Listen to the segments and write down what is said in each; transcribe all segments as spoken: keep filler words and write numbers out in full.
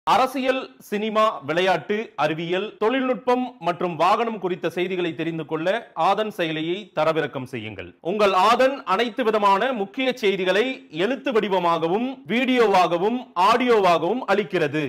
அரசியல், சினிமா, விளையாட்டு, அறிவியல், தொழில்நுட்பம் மற்றும் வாகனம் குறித்த செய்திகளை தெரிந்து கொள்ள ஆதன் செயலியை தரவிறக்கம் செய்யுங்கள். உங்கள் ஆதன் அனைத்து விதமான முக்கிய செய்திகளை எழுத்து வடிவமாகவும் வீடியோவாகவும் ஆடியோவாகவும் அளிக்கிறது.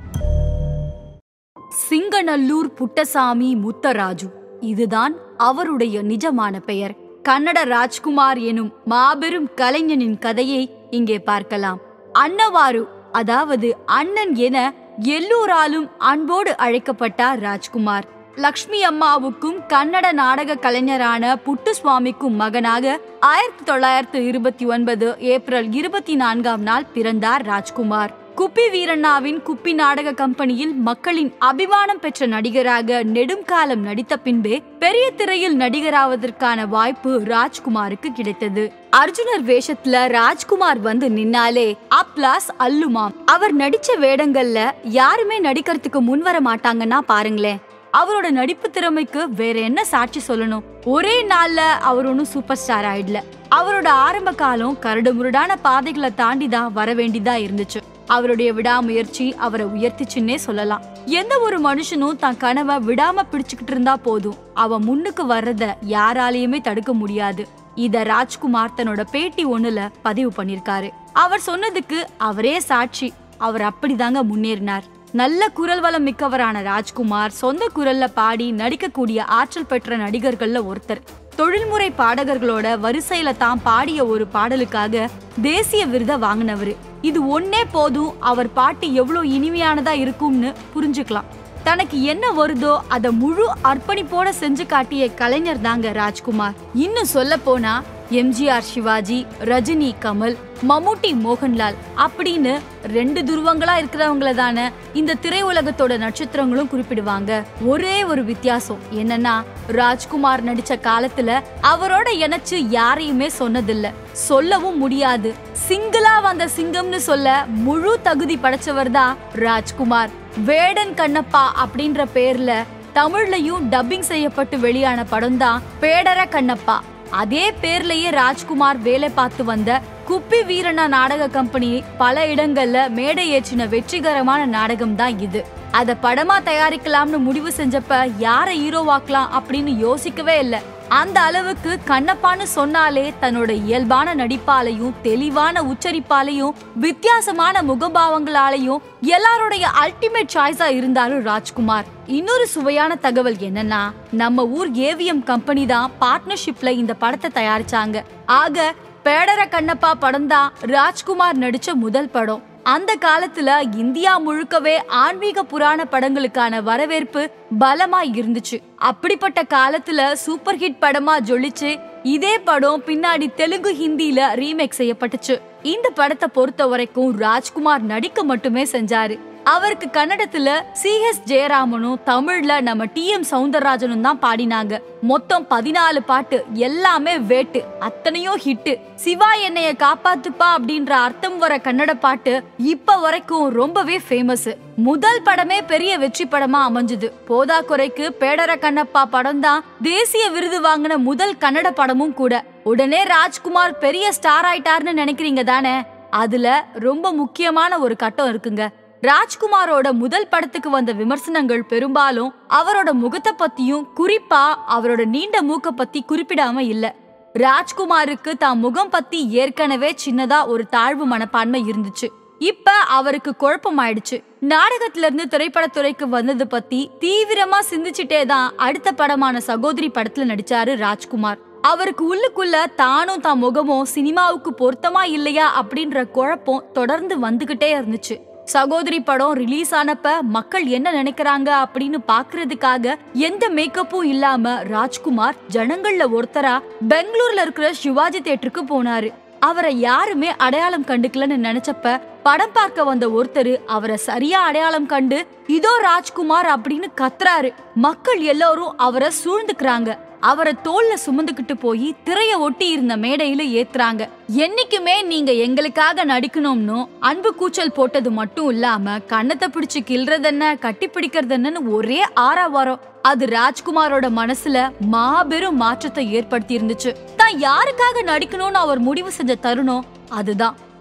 சிங்கநல்லூர் புட்டசாமி முத்தராஜு, இதுதான் அவருடைய நிஜமான பெயர். கன்னட ராஜ்குமார் எனும் மாபெரும் கலைஞனின் கதையை இங்கே பார்க்கலாம். அன்னவாரு, அதாவது அண்ணன் என எல்லோராலும் அன்போடு அழைக்கப்பட்டார் ராஜ்குமார். லக்ஷ்மி அம்மாவுக்கும் கன்னட நாடக கலைஞரான புட்டுசுவாமிக்கும் மகனாக ஆயிரத்தி தொள்ளாயிரத்தி இருபத்தி ஒன்பது ஏப்ரல் இருபத்தி நான்காம் நாள் பிறந்தார் ராஜ்குமார். குப்பி வீரண்ணாவின் குப்பி நாடக கம்பெனியில் மக்களின் அபிமானம் பெற்ற நடிகராக நெடும் காலம் நடித்த பின்பே பெரிய திரையில் நடிகராவதற்கான வாய்ப்பு ராஜ்குமாருக்கு கிடைத்தது. அர்ஜுனர் வேஷத்துல ராஜ்குமார் வந்து நின்னாலே அப்ளாஸ் அல்லுமாம். அவர் நடிச்ச வேடங்கள்ல யாருமே நடிக்கிறதுக்கு முன்வர மாட்டாங்கன்னா பாருங்களேன். அவரோட நடிப்பு திறமைக்கு வேற என்ன சாட்சி சொல்லணும்? ஒரே நாள்ல அவர் ஒன்னும் சூப்பர் ஸ்டார் ஆயிடல. அவரோட ஆரம்ப காலம் கரடு முரடான பாதைகளை தாண்டி தான் வர வேண்டியதா இருந்துச்சு. அவருடைய விடாமுயற்சி அவரை உயர்த்திச்சுன்னே சொல்லலாம். எந்த ஒரு மனுஷனும் தன் கனவை விடாம பிடிச்சுக்கிட்டு இருந்தா போதும், அவன் முன்னுக்கு வர்றத யாராலையுமே தடுக்க முடியாது. இத ராஜ்குமார் தன்னோட பேட்டி ஒண்ணுல பதிவு பண்ணிருக்காரு. அவர் சொன்னதுக்கு அவரே சாட்சி. அவர் அப்படிதாங்க முன்னேறினார். நல்ல குரல் வளம் மிக்கவரான ராஜ்குமார் சொந்த குரல்ல பாடி நடிக்கக்கூடிய ஆற்றல் பெற்ற நடிகர்கள்ல ஒருத்தர். தொழில்முறை பாடகர்களோட வரிசையில தான் பாடிய ஒரு பாடலுக்காக தேசிய விருதை வாங்கினவரு. இது ஒன்னே போதும் அவர் பாட்டு எவ்வளவு இனிமையானதா இருக்கும்னு புரிஞ்சுக்கலாம். தனக்கு என்ன வருதோ அத முழு அர்ப்பணிப்போட செஞ்சு காட்டிய கலைஞர் தாங்க ராஜ்குமார். இன்னும் சொல்ல போனா எம்ஜிஆர் சிவாஜி, ரஜினி கமல், மம்முட்டி மோகன்லால் அப்படின்னு ரெண்டு துருவங்களா இருக்கிறவங்கள தானே இந்த திரையுலகத்தோட நட்சத்திரங்களும் குறிப்பிடுவாங்க. ஒரே ஒரு வித்தியாசம் என்னன்னா, ராஜ்குமார் நடிச்ச காலத்துல அவரோட இணைச்சு யாரையுமே சொன்னதில்ல, சொல்லவும் முடியாது. சிங்கிளா வந்த சிங்கம்னு சொல்ல முழு தகுதி படைச்சவர் தான் ராஜ்குமார். வேடன் கண்ணப்பா அப்படின்ற பேர்ல தமிழ்லயும் டப்பிங் செய்யப்பட்டு வெளியான படம் தான் பேடர கண்ணப்பா. அதே பேர்லயே ராஜ்குமார் வேலை பார்த்து வந்த குப்பி வீரண்ணா நாடக கம்பெனி பல இடங்கள்ல மேடை ஏற்றின வெற்றிகரமான நாடகம் தான் இது. அத படமா தயாரிக்கலாம்னு முடிவு செஞ்சப்ப யார ஹீரோவாக்கலாம் அப்படின்னு யோசிக்கவே இல்லை. அந்த அளவுக்கு கண்ணப்பான்னு சொன்னாலே தன்னோட இயல்பான நடிப்பாலையும் தெளிவான உச்சரிப்பாலையும் வித்தியாசமான முகபாவங்களாலையும் எல்லாருடைய அல்டிமேட் சாய்ஸா இருந்தாரு ராஜ்குமார். இன்னொரு சுவையான தகவல் என்னன்னா, நம்ம ஊர் ஏவிஎம் கம்பெனி தான் பார்ட்னர்ஷிப்ல இந்த படத்தை தயாரிச்சாங்க. ஆக பேடர கண்ணப்பா படம் தான் ராஜ்குமார் நடிச்ச முதல் படம். அந்த காலத்துல இந்தியா முழுக்கவே ஆன்மீக புராண படங்களுக்கான வரவேற்பு பலமா இருந்துச்சு. அப்படிப்பட்ட காலத்துல சூப்பர் ஹிட் படமா ஜொலிச்சு இதே படம் பின்னாடி தெலுங்கு, ஹிந்தில ரீமேக் செய்யப்பட்டுச்சு. இந்த படத்தை பொறுத்த வரைக்கும் ராஜ்குமார் நடிக்க மட்டுமே செஞ்சாரு. அவருக்கு கன்னடத்துல சி எஸ் ஜெயராமனும் தமிழ்ல நம்ம டி எம் சௌந்தரராஜனும் தான் பாடினாங்க. மொத்தம் பதினாலு பாட்டு, எல்லாமே வேட்டு, அத்தனையும் ஹிட். சிவா என்னைய காப்பாத்துப்பா அப்படின்ற அர்த்தம் வர கன்னட பாட்டு இப்ப வரைக்கும் ரொம்பவே ஃபேமஸ். முதல் படமே பெரிய வெற்றி படமா அமைஞ்சது. போதா குறைக்கு பேடர கண்ணப்பா படம் தான் தேசிய விருது வாங்கின முதல் கன்னட படமும் கூட. உடனே ராஜ்குமார் பெரிய ஸ்டார் ஆயிட்டாருன்னு நினைக்கிறீங்க தானே? அதுல ரொம்ப முக்கியமான ஒரு கட்டம் இருக்குங்க. ராஜ்குமாரோட முதல் படத்துக்கு வந்த விமர்சனங்கள் பெரும்பாலும் அவரோட முகத்தை பத்தியும் குறிப்பா அவரோட நீண்ட மூக்க பத்தி குறிப்பிடாம இல்ல. ராஜ்குமாருக்கு தான் முகம் பத்தி ஏற்கனவே சின்னதா ஒரு தாழ்வு மனப்பான்மை இருந்துச்சு. இப்ப அவருக்கு குழப்பம் ஆயிடுச்சு. நாடகத்துல இருந்து திரைப்படத்துறைக்கு வந்தது பத்தி தீவிரமா சிந்திச்சுட்டே தான் அடுத்த படமான சகோதரி படத்துல நடிச்சாரு ராஜ்குமார். அவருக்கு உள்ளுக்குள்ள தானும் தான் முகமும் சினிமாவுக்கு பொருத்தமா இல்லையா அப்படின்ற குழப்பம் தொடர்ந்து வந்துகிட்டே இருந்துச்சு. சகோதரி படம் ரிலீஸ் ஆனப்ப மக்கள் என்ன நினைக்கிறாங்க அப்படின்னு பாக்குறதுக்காக எந்த மேக்கப்பும் இல்லாம ராஜ்குமார் ஜனங்கள்ல ஒருத்தரா பெங்களூர்ல இருக்கிற சிவாஜி தியேட்டருக்கு போனாரு. அவரை யாருமே அடையாளம் கண்டுக்கலன்னு நினைச்சப்ப படம் பார்க்க வந்த ஒருத்தரு அவரை சரியா அடையாளம் கண்டு இதோ ராஜ்குமார் அப்படின்னு கத்துறாரு. மக்கள் எல்லாரும் அவரை சூழ்ந்துக்கிறாங்க. அவரை தோல்ல சுமந்துக்கிட்டு போய் திரைய ஒட்டி இருந்த மேடையில ஏத்துறாங்க. என்னைக்குமே நீங்க எங்களுக்காக நடிக்கணும்னு அன்பு கூச்சல் போட்டது மட்டும் இல்லாம கண்ணத்தை பிடிச்சு கிள்றதென்ன, கட்டி பிடிக்கிறதுன்னு ஒரே ஆறாவாரம். அது ராஜ்குமாரோட மனசுல மாபெரும் மாற்றத்தை ஏற்படுத்தி இருந்துச்சு. தான் யாருக்காக நடிக்கணும்னு அவர் முடிவு செஞ்ச தருணம் அதுதான்.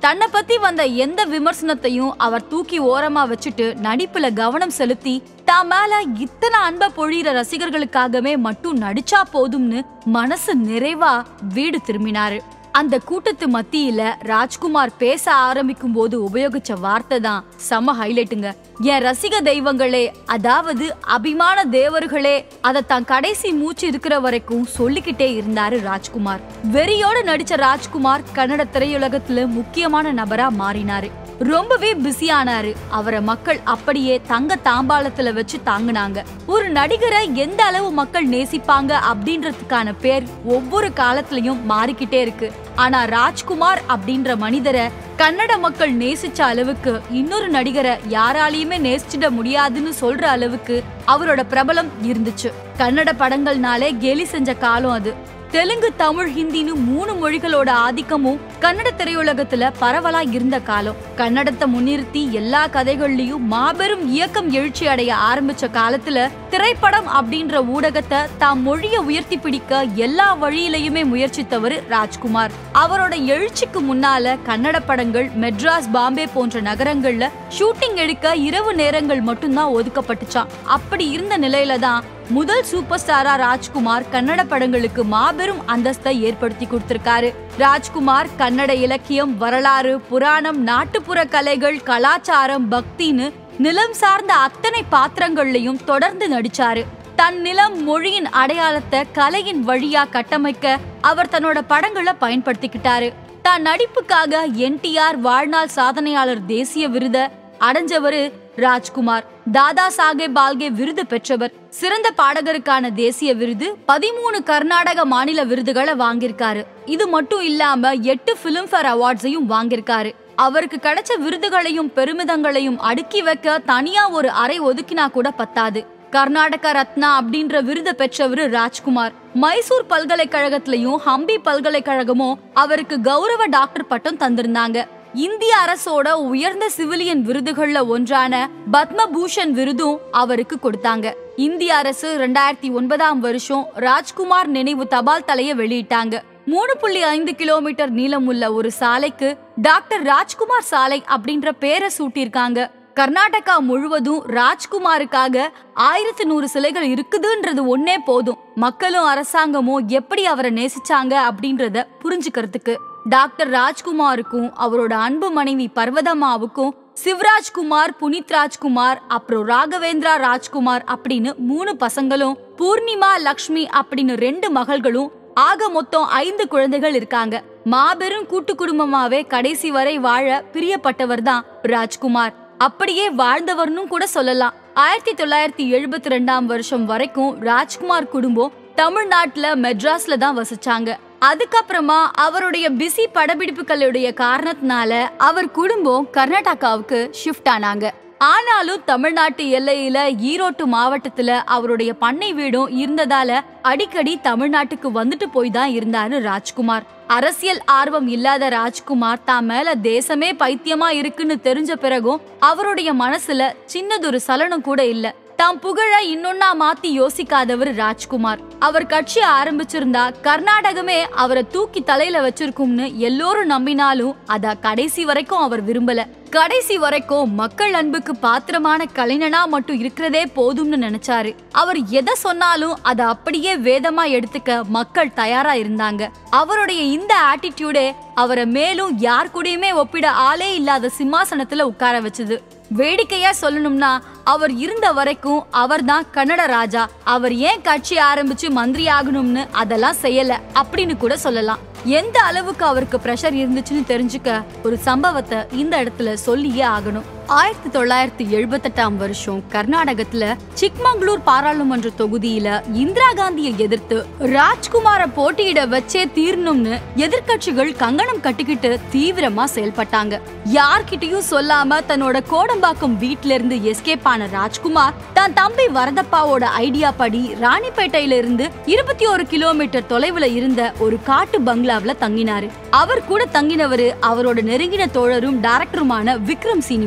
தன்னை பத்தி வந்த எந்த விமர்சனத்தையும் அவர் தூக்கி ஓரமா வச்சுட்டு நடிப்புல கவனம் செலுத்தி தான் மேல இத்தனை அன்ப பொழியிற ரசிகர்களுக்காகவே மட்டும் நடிச்சா போதும்னு மனசு நிறைவா வீடு திரும்பினாரு. அந்த கூட்டத்து மத்தியில ராஜ்குமார் பேச ஆரம்பிக்கும் போது உபயோகிச்ச வார்த்தை தான் செம ஹைலைட்டுங்க. என் ரசிக தெய்வங்களே, அதாவது அபிமான தேவர்களே, அதை தான் கடைசி மூச்சு இருக்கிற வரைக்கும் சொல்லிக்கிட்டே இருந்தாரு ராஜ்குமார். வெறியோட நடிச்ச ராஜ்குமார் கன்னட திரையுலகத்துல முக்கியமான நபரா மாறினாரு. ரொம்பவே பிஸியானாரு. அவரை மக்கள் அப்படியே தங்க தாம்பாளத்துல வச்சு தாங்கினாங்க. ஒரு நடிகரை எந்த அளவு மக்கள் நேசிப்பாங்க அப்படின்றதுக்கான பேர் ஒவ்வொரு காலத்திலயும் மாறிக்கிட்டே இருக்கு. ஆனா ராஜ்குமார் அப்படின்ற மனிதரை கன்னட மக்கள் நேசிச்ச அளவுக்கு இன்னொரு நடிகரை யாராலையுமே நேசிச்சிட முடியாதுன்னு சொல்ற அளவுக்கு அவரோட பிரபலம் இருந்துச்சு. கன்னட படங்கள்னாலே கேலி செஞ்ச காலம் அது. தெலுங்கு, தமிழ், ஹிந்தின்னு மூணு மொழிகளோட ஆதிக்கமும் கன்னட திரையுலகத்துல பரவலா இருந்த காலம். கன்னடத்தை முன்னிறுத்தி எல்லா கதைகள்லயும் மாபெரும் இயக்கம் எழுச்சி அடைய ஆரம்பிச்ச காலத்துல திரைப்படம் அப்படின்ற ஊடகத்தை தாம் மொழிய உயர்த்தி பிடிக்க எல்லா வழியிலையுமே முயற்சித்தவர் ராஜ்குமார். அவரோட எழுச்சிக்கு முன்னால கன்னட படங்கள் மெட்ராஸ், பாம்பே போன்ற நகரங்கள்ல ஷூட்டிங் எடுக்க இரவு நேரங்கள் மட்டும்தான் ஒதுக்கப்பட்டுச்சான். அப்படி இருந்த நிலையில தான் முதல் சூப்பர் ஸ்டாரா ராஜ்குமார் கன்னட படங்களுக்கு மாபெரும் அந்தஸ்தை ஏற்படுத்தி கொடுத்திருக்காரு. ராஜ்குமார் கன்னட இலக்கியம், வரலாறு, புராணம், நாட்டுப்புற கலைகள், கலாச்சாரம், பக்தின்னு நிலம் சார்ந்த அத்தனை பாத்திரங்கள்லயும் தொடர்ந்து நடிச்சாரு. தன் நிலம், மொழியின் அடையாளத்தை கலையின் வழியா கட்டமைக்க அவர் தன்னோட படங்களை பயன்படுத்திக்கிட்டாரு. தான் நடிப்புக்காக என் டி ஆர் வாழ்நாள் சாதனையாளர் தேசிய விருதை அடைஞ்சவரு ராஜ்குமார். தாதா சாஹேப் பால்கே விருது பெற்றவர். சிறந்த பாடகருக்கான தேசிய விருது, பதிமூணு கர்நாடக மாநில விருதுகளை வாங்கியிருக்காரு. இது மட்டும் இல்லாம எட்டு பிலிம்பேர் அவார்ட்ஸையும் வாங்கியிருக்காரு. அவருக்கு கிடைச்ச விருதுகளையும் பெருமிதங்களையும் அடுக்கி வைக்க தனியா ஒரு அறை ஒதுக்கினா கூட பத்தாது. கர்நாடக ரத்னா அப்படின்ற விருதை பெற்றவரு ராஜ்குமார். மைசூர் பல்கலைக்கழகத்திலையும் ஹம்பி பல்கலைக்கழகமும் அவருக்கு கௌரவ டாக்டர் பட்டம் தந்திருந்தாங்க. இந்திய அரசோட உயர்ந்த சிவிலியன் விருதுகள்ல ஒன்றான பத்ம பூஷன் விருதும் அவருக்கு கொடுத்தாங்க. இந்திய அரசு ரெண்டாயிரத்தி ஒன்பதாம் வருஷம் ராஜ்குமார் நினைவு தபால் தலையை வெளியிட்டாங்க. மூணு புள்ளி ஐந்து கிலோமீட்டர் நீளம் உள்ள ஒரு சாலைக்கு டாக்டர் ராஜ்குமார் சாலை அப்படின்ற பேரை சூட்டியிருக்காங்க. கர்நாடகா முழுவதும் ராஜ்குமாருக்காக ஆயிரத்தி நூறு சிலைகள் இருக்குதுன்றது ஒன்னே போதும் மக்களும் அரசாங்கமும் எப்படி அவரை நேசிச்சாங்க அப்படின்றத புரிஞ்சுக்கிறதுக்கு. டாக்டர் ராஜ்குமாருக்கும் அவரோட அன்பு மனைவி பர்வதம்மாவுக்கும் சிவராஜ்குமார், புனித் ராஜ்குமார், அப்புறம் ராகவேந்திரா ராஜ்குமார் அப்படின்னு மூணு பசங்களும், பூர்ணிமா, லக்ஷ்மி அப்படின்னு ரெண்டு மகள்களும், ஆக மொத்தம் ஐந்து குழந்தைகள் இருக்காங்க. மாபெரும் கூட்டு குடும்பமாவே கடைசி வரை வாழ பிரியப்பட்டவர் தான் ராஜ்குமார். அப்படியே வாழ்ந்தவர்னு கூட சொல்லலாம். ஆயிரத்தி தொள்ளாயிரத்தி எழுபத்தி ரெண்டாம் வருஷம் வரைக்கும் ராஜ்குமார் குடும்பம் தமிழ்நாட்டுல மெட்ராஸ்ல தான் வசிச்சாங்க. அதுக்கப்புறமா அவருடைய பிஸி படப்பிடிப்புகளுடைய காரணத்தினால அவர் குடும்பம் கர்நாடகாவுக்கு ஷிஃப்ட் ஆனாங்க. ஆனாலும் தமிழ்நாட்டு எல்லையில ஈரோட்டு மாவட்டத்துல அவருடைய பண்ணை வீடும் இருந்ததால அடிக்கடி தமிழ்நாட்டுக்கு வந்துட்டு போய் தான் இருந்தாரு ராஜ்குமார். அரசியல் ஆர்வம் இல்லாத ராஜ்குமார் தான் மேல தேசமே பைத்தியமா இருக்குன்னு தெரிஞ்ச பிறகும் அவருடைய மனசுல சின்னதொரு சலனம் கூட இல்ல. தாம் புகழ இன்னொன்னா மாத்தி யோசிக்காதவர் ராஜ்குமார். அவர் கட்சி ஆரம்பிச்சிருந்தா கர்நாடகமே அவரை தூக்கி தலையில வச்சிருக்கும்னு எல்லோரும் நம்பினாலும் அத கடைசி வரைக்கும் அவர் விரும்பல. கடைசி வரைக்கும் மக்கள் அன்புக்கு பாத்திரமான கலைஞனா மட்டும் இருக்கிறதே போதும்னு நினைச்சாரு. அவர் எதை சொன்னாலும் அதை அப்படியே வேதமா எடுத்துக்க மக்கள் தயாரா இருந்தாங்க. அவருடைய இந்த ஆட்டிடியூடே அவரை மேலும் யார் கூடயுமே ஒப்பிட ஆளே இல்லாத சிம்மாசனத்துல உட்கார வச்சது. வேடிக்கையா சொல்லணும்னா அவர் இருந்த வரைக்கும் அவர் தான் கன்னட ராஜா. அவர் ஏன் கட்சி ஆரம்பிச்சு மந்திரி ஆகணும்னு அதெல்லாம் செய்யல அப்படின்னு கூட சொல்லலாம். எந்த அளவுக்கு அவருக்கு பிரஷர் இருந்துச்சுன்னு தெரிஞ்சுக்க ஒரு சம்பவத்தை இந்த இடத்துல சொல்லியே ஆகணும். ஆயிரத்தி தொள்ளாயிரத்தி எழுபத்தி எட்டாம் வருஷம் கர்நாடகத்துல சிக்மங்களூர் பாராளுமன்ற தொகுதியில இந்திரா காந்தியை எதிர்த்து ராஜ்குமார போட்டியிட வச்சே தீரணும்னு எதிர்கட்சிகள் கங்கணம் கட்டிக்கிட்டு தீவிரமா செயல்பட்டாங்க. யார்கிட்டயும் சொல்லாம தன்னோட கோடம்பாக்கம் வீட்ல இருந்து எஸ்கேப் ஆன ராஜ்குமார் தான் தம்பி வரதப்பாவோட ஐடியா படி ராணிப்பேட்டையில இருந்து இருபத்தி ஒரு கிலோமீட்டர் தொலைவுல இருந்த ஒரு காட்டு பங்களாவில தங்கினாரு. அவர் கூட தங்கினவரு அவரோட நெருங்கின தோழரும் டைரக்டருமான விக்ரம் சீனிவாஸ்.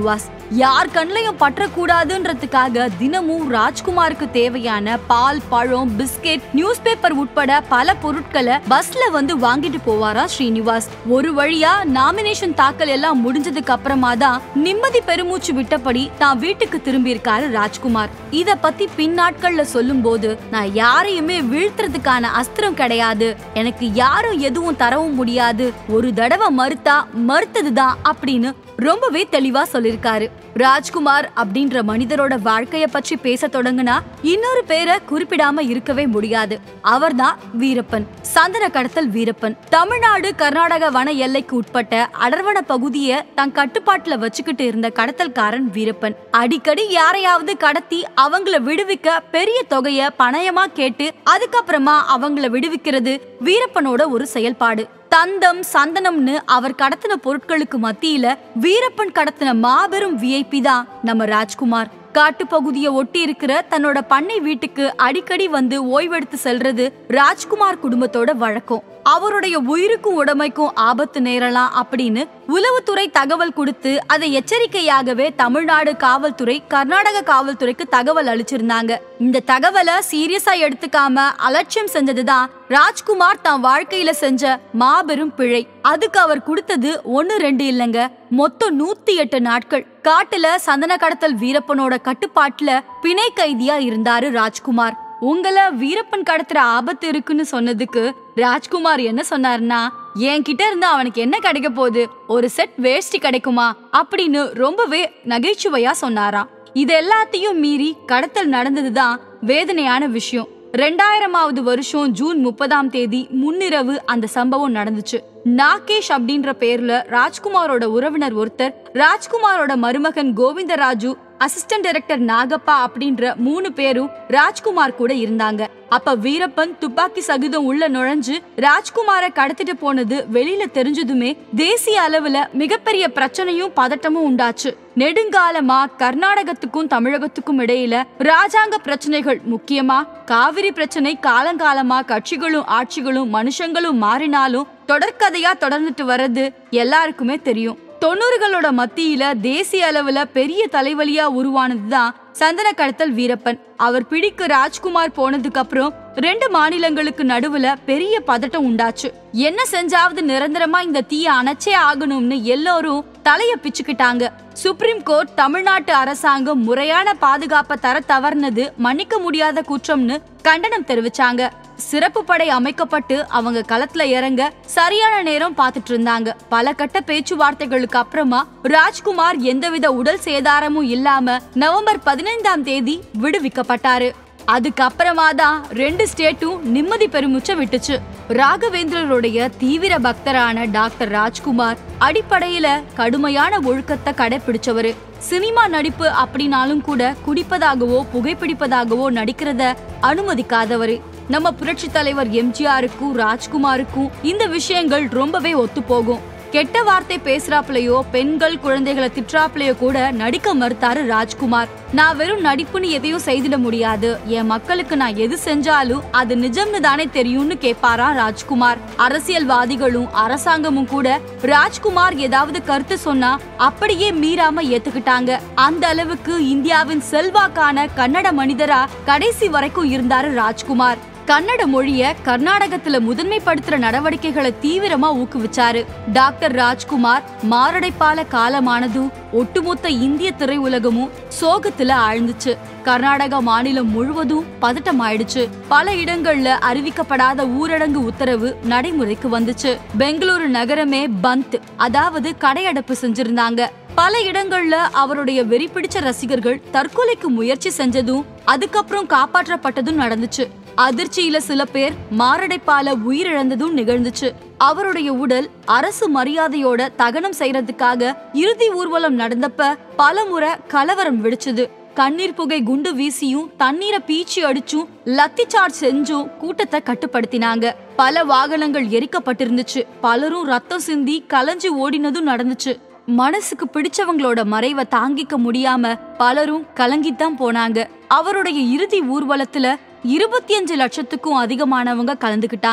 யார் கண்ணையும் பற்றக்கூடாதுன்றதுக்காக தினமும் ராஜ்குமாருக்கு தேவையான பால், பழம், பிஸ்கெட், நியூஸ் பேப்பர் உட்பட பல பொருட்களை பஸ்ல வந்து வாங்கிட்டு போவாரா ஸ்ரீனிவாஸ். ஒரு வழியா நாமினேஷன் தாக்கல் எல்லாம் முடிஞ்சதுக்கு அப்புறமா தான் நிம்மதி பெருமூச்சு விட்டபடி தான் வீட்டுக்கு திரும்பி இருக்காரு ராஜ்குமார். இத பத்தி பின்னாட்கள்ல சொல்லும் போது, நான் யாரையுமே வீழ்த்துறதுக்கான அஸ்திரம் கிடையாது, எனக்கு யாரும் எதுவும் தரவும் முடியாது, ஒரு தடவை மறுத்தா மறுத்ததுதான் அப்படின்னு ரொம்பவே தெளிவா சொல்லிருக்காரு. ராஜ்குமார் அப்படின்ற மனிதரோட வாழ்க்கைய பற்றி பேச தொடங்குனா இன்னொரு பேரை குறிப்பிடாம இருக்கவே முடியாது. அவர்தான் வீரப்பன், சந்தன கடத்தல் வீரப்பன். தமிழ்நாடு கர்நாடக வன எல்லைக்கு உட்பட்ட அடர்வன பகுதியை தன் கட்டுப்பாட்டுல வச்சுக்கிட்டு இருந்த கடத்தல்காரன் வீரப்பன். அடிக்கடி யாரையாவது கடத்தி அவங்கள விடுவிக்க பெரிய தொகைய பணயமா கேட்டு அதுக்கப்புறமா அவங்கள விடுவிக்கிறது வீரப்பனோட ஒரு செயல்பாடு. தந்தம், சந்தனம்னு அவர் கடத்தின பொருட்களுக்கு மத்தியில வீரப்பன் கடத்தின மாபெரும் விஐபி தான் நம்ம ராஜ்குமார். காட்டு பகுதியை ஒட்டி இருக்கிற தன்னோட பண்ணை வீட்டுக்கு அடிக்கடி வந்து ஓய்வெடுத்து செல்றது ராஜ்குமார் குடும்பத்தோட வழக்கம். அவருடைய உயிருக்கும் உடமைக்கும் ஆபத்து நேரலாம் அப்படின்னு உளவுத்துறை தகவல் கொடுத்து அதை எச்சரிக்கையாகவே தமிழ்நாடு காவல்துறை கர்நாடக காவல்துறைக்கு தகவல் அளிச்சிருந்தாங்க. இந்த தகவலை சீரியஸா எடுத்துக்காம அலட்சியம் செஞ்சதுதான் ராஜ்குமார் தான் வாழ்க்கையில செஞ்ச மாபெரும் பிழை. அதுக்கு அவர் கொடுத்தது ஒன்னு ரெண்டு இல்லங்க, மொத்தம் நூத்தி எட்டு நாட்கள் காட்டுல சந்தன கடத்தல் வீரப்பனோட கட்டுப்பாட்டுல பிணை கைதியா இருந்தாரு ராஜ்குமார். உங்களை வீரப்பன் கடத்துற ஆபத்து இருக்குன்னு சொன்னதுக்கு ராஜ்குமார் என்ன சொன்னார்னா, என்கிட்ட இருந்து அவனுக்கு என்ன கிடைக்க போகுது, ஒரு செட் வேஷ்டி கிடைக்குமா அப்படின்னு ரொம்பவே நகைச்சுவையா சொன்னாராம். இது எல்லாத்தையும் மீறி கடத்தல் நடந்ததுதான் வேதனையான விஷயம். ரெண்டாயிரமாவது வருஷம் ஜூன் முப்பதாம் தேதி முன்னிரவு அந்த சம்பவம் நடந்துச்சு. நாகேஷ் அப்படின்ற பேர்ல ராஜ்குமாரோட உறவினர் ஒருத்தர், ராஜ்குமாரோட மருமகன் கோவிந்தராஜு, அசிஸ்டன்ட் டைரக்டர் நாகப்பா அப்படின்ற மூணு பேரும் ராஜ்குமார் கூட இருந்தாங்க. அப்ப வீரப்பன் துப்பாக்கி சகிதம் உள்ள நுழைஞ்சு ராஜ்குமார கடத்திட்டு போனது வெளியில தெரிஞ்சதுமே தேசிய அளவுல மிகப்பெரிய பிரச்சனையும் பதட்டமும் உண்டாச்சு. நெடுங்காலமா கர்நாடகத்துக்கும் தமிழகத்துக்கும் இடையில ராஜாங்க பிரச்சனைகள், முக்கியமா காவிரி பிரச்சனை காலங்காலமா கட்சிகளும் ஆட்சிகளும் மனுஷங்களும் மாறினாலும் தொடர்கதையா தொடர்ந்துட்டு வர்றது எல்லாருக்குமே தெரியும். தொண்ணூறுகளோட மத்தியில தேசிய அளவுல பெரிய தலைவலியா உருவானதுதான் சந்தன கடத்தல் வீரப்பன். அவர் பிடிக்கு ராஜ்குமார் போனதுக்கு அப்புறம் ரெண்டு மாநிலங்களுக்கு நடுவுல பெரிய பதட்டம் உண்டாச்சு. என்ன செஞ்சாவது நிரந்தரமா இந்த தீய அணைச்சே ஆகணும்னு எல்லாரும் தலைய பிச்சுக்கிட்டாங்க. சுப்ரீம் கோர்ட் தமிழ்நாட்டு அரசாங்கம் முறையான பாதுகாப்பை தர தவறுனது மன்னிக்க முடியாத குற்றம்னு கண்டனம் தெரிவிச்சாங்க. சிறப்பு படை அமைக்கப்பட்டு அவங்க களத்துல இறங்க சரியான நேரம் பாத்துட்டு இருந்தாங்க. பல கட்ட பேச்சுவார்த்தைகளுக்கு அப்புறமா ராஜ்குமார் எந்தவித உடல் சேதாரமும் இல்லாம நவம்பர் பதினைந்தாம் தேதி விடுவிக்கப்பட்டாரு. அதுக்கப்புறமா தான் ரெண்டு ஸ்டேட்டும் நிம்மதி பெருமுச்ச விட்டுச்சு. ராகவேந்திரருடைய தீவிர பக்தரான டாக்டர் ராஜ்குமார் அடிப்படையில கடுமையான ஒழுக்கத்தை கடைபிடிச்சவரு. சினிமா நடிப்பு அப்படின்னாலும் கூட குடிப்பதாகவோ புகைப்பிடிப்பதாகவோ நடிக்கிறத அனுமதிக்காதவரு. நம்ம புரட்சி தலைவர் எம்ஜிஆருக்கும் ராஜ்குமாருக்கும் இந்த விஷயங்கள் ரொம்பவே ஒத்து போகும். கெட்ட வார்த்தை பேசுறாப்லயோ பெண்கள் குழந்தைகளை திட்டாப்லயோ கூட நடிக்க மறுத்தாரு ராஜ்குமார். நான் வெறும் நடிப்புன்னு எதையும் செய்திட முடியாது, என் மக்களுக்கு நான் எது செஞ்சாலும் அது நிஜம்னு தானே தெரியும்னு கேட்பாரா ராஜ்குமார். அரசியல்வாதிகளும் அரசாங்கமும் கூட ராஜ்குமார் ஏதாவது கருத்து சொன்னா அப்படியே மீறாம ஏத்துக்கிட்டாங்க. அந்த அளவுக்கு இந்தியாவின் செல்வாக்கான கன்னட மனிதரா கடைசி வரைக்கும் இருந்தாரு ராஜ்குமார். கன்னட மொழிய கர்நாடகத்துல முதன்மைப்படுத்துற நடவடிக்கைகளை தீவிரமா ஊக்குவிச்சாரு. டாக்டர் ராஜ்குமார் மாரடைப்பால காலமானதும் ஒட்டுமொத்த இந்திய திரையுலகமும் சோகத்துல ஆழ்ந்துச்சு. கர்நாடக மாநிலம் முழுவதும் பதட்டம் ஆயிடுச்சு. பல இடங்கள்ல அறிவிக்கப்படாத ஊரடங்கு உத்தரவு நடைமுறைக்கு வந்துச்சு. பெங்களூரு நகரமே பந்த், அதாவது கடையடைப்பு செஞ்சிருந்தாங்க. பல இடங்கள்ல அவருடைய வெறி பிடிச்ச ரசிகர்கள் தற்கொலைக்கு முயற்சி செஞ்சதும் அதுக்கப்புறம் காப்பாற்றப்பட்டதும் நடந்துச்சு. அதிர்ச்சியில சில பேர் மாரடைப்பால உயிரிழந்ததும் நிகழ்ந்துச்சு. அவருடைய உடல் அரசு மரியாதையோட தகனம் செய்யறதுக்காக இறுதி ஊர்வலம் நடந்தப்ப பல முறை கலவரம் வெடிச்சது. கண்ணீர் புகை குண்டு வீசியும் தண்ணீரை பீச்சி அடிச்சும் லத்தி சார்ஜ் செஞ்சும் கூட்டத்தை கட்டுப்படுத்தினாங்க. பல வாகனங்கள் எரிக்கப்பட்டிருந்துச்சு. பலரும் ரத்தம் சிந்தி கலஞ்சி ஓடினதும் நடந்துச்சு. மனசுக்கு பிடிச்சவங்களோட மறைவை தாங்கிக்க முடியாம பலரும் கலங்கித்தான் போனாங்க. அவருடைய இறுதி ஊர்வலத்துல இருபத்தி அஞ்சு லட்சத்துக்கும் அதிகமானவங்க கலந்துகிட்டாங்க.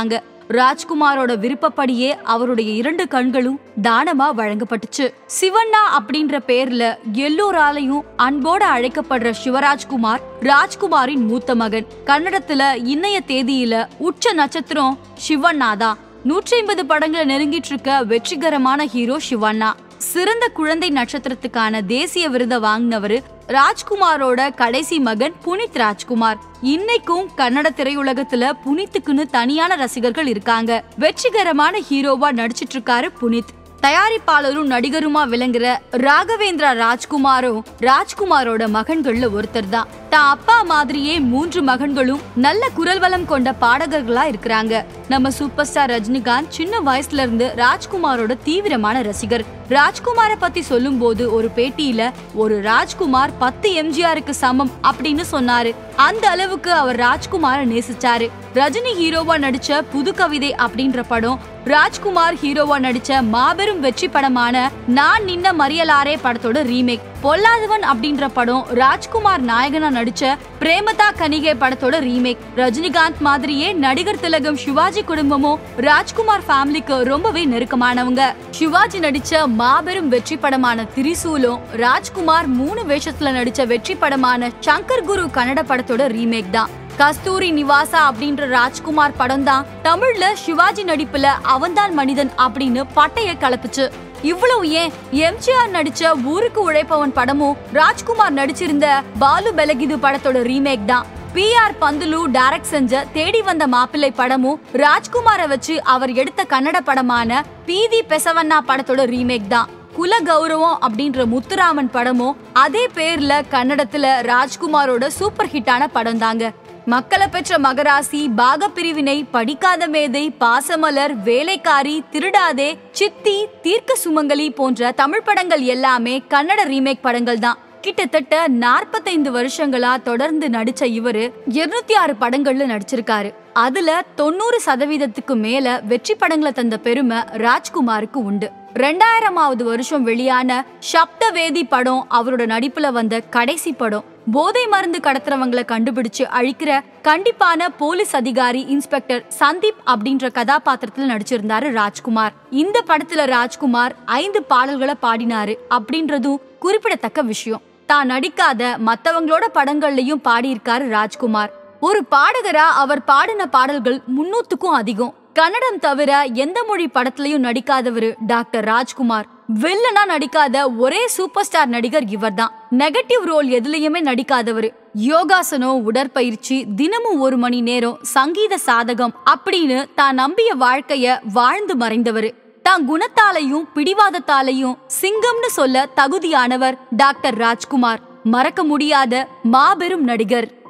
ராஜ்குமாரோட விருப்பப்படியே அவருடைய இரண்டு கண்களும் தானமா வழங்கப்பட்டுச்சு. சிவண்ணா அப்படின்ற பேர்ல எல்லோராலையும் அன்போட அழைக்கப்படுற சிவராஜ்குமார் ராஜ்குமாரின் மூத்த மகன். கன்னடத்துல இன்னைய தேதியில உச்ச நட்சத்திரம் சிவண்ணா தான். நூற்றி ஐம்பது படங்களை நெருங்கிட்டு இருக்க வெற்றிகரமான ஹீரோ சிவண்ணா. சிறந்த குழந்தை நட்சத்திரத்துக்கான தேசிய விருதை வாங்கினவரு ராஜ்குமாரோட கடைசி மகன் புனித் ராஜ்குமார். இன்னைக்கும் கன்னட திரையுலகத்துல புனித்துக்குன்னு தனியான ரசிகர்கள் இருக்காங்க. வெற்றிகரமான ஹீரோவா நடிச்சிட்டு இருக்காரு புனித். தயாரிப்பாளரும் நடிகருமா விளங்குற ராகவேந்திரா ராஜ்குமாரும் ராஜ்குமாரோட மகன்கள்ல ஒருத்தர் தான். தான் அப்பா மாதிரியே மூன்று மகன்களும் நல்ல குரல் வளம் கொண்ட பாடகர்களா இருக்கிறாங்க. நம்ம சூப்பர் ஸ்டார் ரஜினிகாந்த் சின்ன வயசுல இருந்து ராஜ்குமாரோட தீவிரமான ரசிகர். ராஜ்குமார பத்தி சொல்லும் போது ஒரு பேட்டியில ஒரு ராஜ்குமார் பத்து எம்ஜிஆருக்கு சமம் அப்படின்னு சொன்னாரு. அந்த அளவுக்கு அவர் ராஜ்குமார நேசிச்சாரு. ரஜினி ஹீரோவா நடிச்ச புது கவிதை அப்படின்ற படம் ராஜ்குமார் ஹீரோவா நடிச்ச மாபெரும் வெற்றி படமான நான் நின்ன மறியலாரே படத்தோட ரீமேக். பொல்லாதவன் அப்படின்ற படம் ராஜ்குமார் நாயகனா நடிச்ச பிரேமதா கனிகை படத்தோட ரீமேக். ரஜினிகாந்த் மாதிரியே நடிகர் திலகம் சிவாஜி குடும்பமும் ராஜ்குமார் ஃபேமிலிக்கு ரொம்பவே நெருக்கமானவங்க. சிவாஜி நடிச்ச மாபெரும் வெற்றி படமான திரிசூலும் ராஜ்குமார் மூணு வேஷத்துல நடிச்ச வெற்றி படமான சங்கர் குரு கன்னட படத்தோட ரீமேக் தான். கஸ்தூரி நிவாசா அப்படின்ற ராஜ்குமார் படம் தான் தமிழ்ல சிவாஜி நடிப்புல அவன்தான் மனிதன் அப்படின்னு பட்டைய கலப்புச்சு. இவ்வளவு ஏன், எம்ஜிஆர் நடிச்ச ஊருக்கு உழைப்பவன் படமும் ராஜ்குமார் நடிச்சிருந்த பாலு பெலகிது படத்தோட ரீமேக் தான். பி ஆர் பந்துலு டைரக்ட் செஞ்ச தேடி வந்த மாப்பிள்ளை படமும் ராஜ்குமார வச்சு அவர் எடுத்த கன்னட படமான பீதி பெசவண்ணா படத்தோட ரீமேக் தான். குல கௌரவம் அப்படின்ற முத்துராமன் படமும் அதே பேர்ல கன்னடத்துல ராஜ்குமாரோட சூப்பர் ஹிட்டான படம் தாங்க. மக்களை பெற்ற மகராசி, பாகப்பிரிவினை, படிக்காத மேதை, பாசமலர், வேலைக்காரி, திருடாதே, சித்தி, தீர்க்க சுமங்கலி போன்ற தமிழ் படங்கள் எல்லாமே கன்னட ரீமேக் படங்கள் தான். கிட்டத்தட்ட நாற்பத்தைந்து வருஷங்களா தொடர்ந்து நடிச்ச இவரு இருநூத்தி ஆறு படங்கள்ல நடிச்சிருக்காரு. அதுல தொண்ணூறு சதவீதத்துக்கு மேல வெற்றி படங்களை தந்த பெருமை ராஜ்குமாருக்கு உண்டு. ரெண்டாயிரமாவது வருஷம் வெளியான சப்தவேதி படம் அவரோட நடிப்புல வந்த கடைசி படம். போதை மருந்து கடத்துறவங்களை கண்டுபிடிச்சு அழிக்கிற கண்டிப்பான போலீஸ் அதிகாரி இன்ஸ்பெக்டர் சந்தீப் அப்படின்ற கதாபாத்திரத்துல நடிச்சிருந்தாரு ராஜ்குமார். இந்த படத்துல ராஜ்குமார் ஐந்து பாடல்களை பாடினாரு அப்படின்றதும் குறிப்பிடத்தக்க விஷயம். தான் நடிக்காத மத்தவங்களோட படங்கள்லயும் பாடியிருக்காரு ராஜ்குமார். ஒரு பாடகரா அவர் பாடின பாடல்கள் முன்னூத்துக்கும் அதிகம். கன்னடம் தவிர எந்த மொழி படத்திலையும் நடிக்காதவரு டாக்டர் ராஜ்குமார். வில்லனா நடிக்காத ஒரே சூப்பர் ஸ்டார் நடிகர் இவர் தான். நெகட்டிவ் ரோல் எதுலயுமே நடிக்காதவரு. யோகாசனம், உடற்பயிற்சி, தினமும் ஒரு மணி நேரம் சங்கீத சாதகம் அப்படின்னு தான் நம்பிய வாழ்க்கைய வாழ்ந்து மறைந்தவரு. தான் குணத்தாலையும் பிடிவாதத்தாலையும் சிங்கம்னு சொல்ல தகுதியானவர் டாக்டர் ராஜ்குமார். மறக்க முடியாத மாபெரும் நடிகர்.